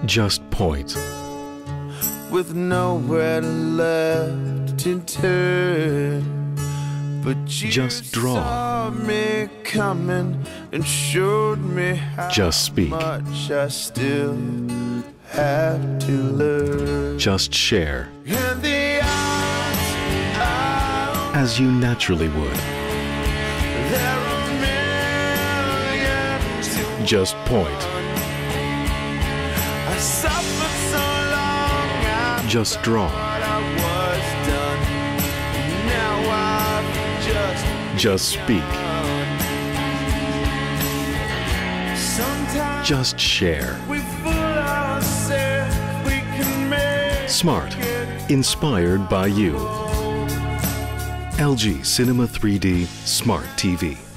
Just point. With nowhere left to turn, but you Just draw. saw me coming and showed me how Just speak. much I still have to learn. Just share, And the odds are as you naturally would. there are millions to Just point. I suffered so long, I Just draw. thought I was done. Now I've Just speak. Sometimes Just share. we fool ourselves, we can make Smart. it. Inspired by you. LG Cinema 3D Smart TV.